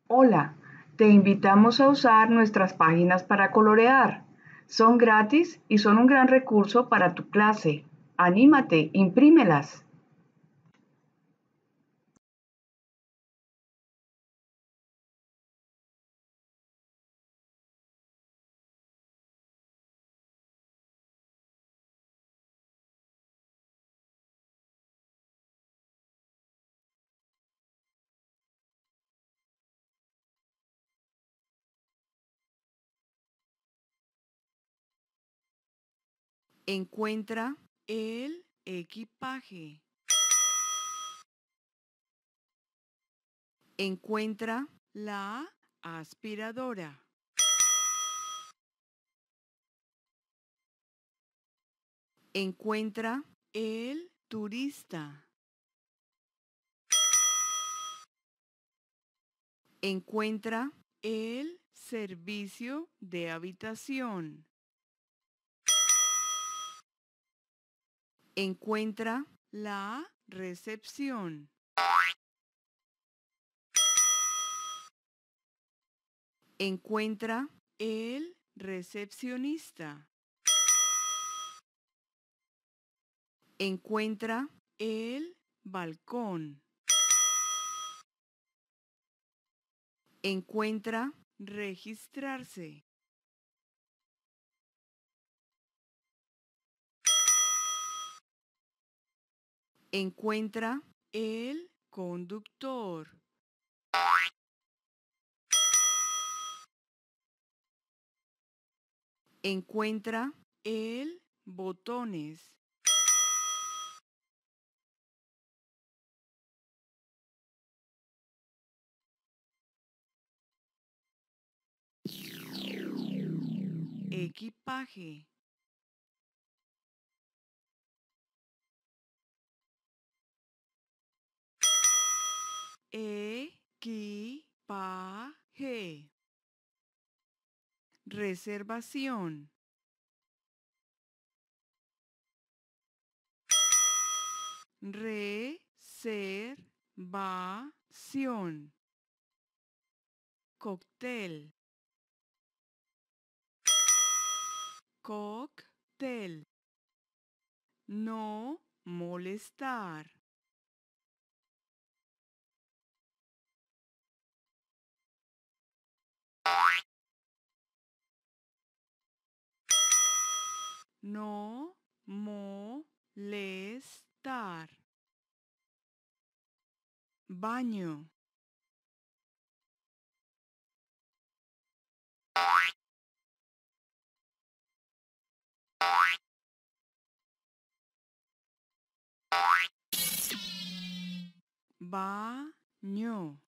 Hola, te invitamos a usar nuestras páginas para colorear. Son gratis y son un gran recurso para tu clase. Anímate, imprímelas. Encuentra el equipaje. Encuentra la aspiradora. Encuentra el turista. Encuentra el servicio de habitación. Encuentra la recepción. Encuentra el recepcionista. Encuentra el balcón. Encuentra registrarse. Encuentra el conductor. Encuentra el botones. Equipaje. Equipaje. Reservación. Reservación. Cóctel. Cóctel. No molestar. No molestar. Baño. Baño.